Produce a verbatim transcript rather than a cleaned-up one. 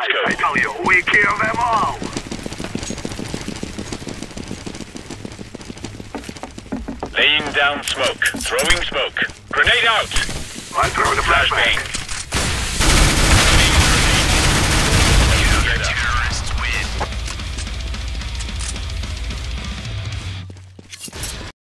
Let's go. I tell you, we kill them all. Laying down smoke. Throwing smoke. Grenade out. I throw the flashbang. Flashbang.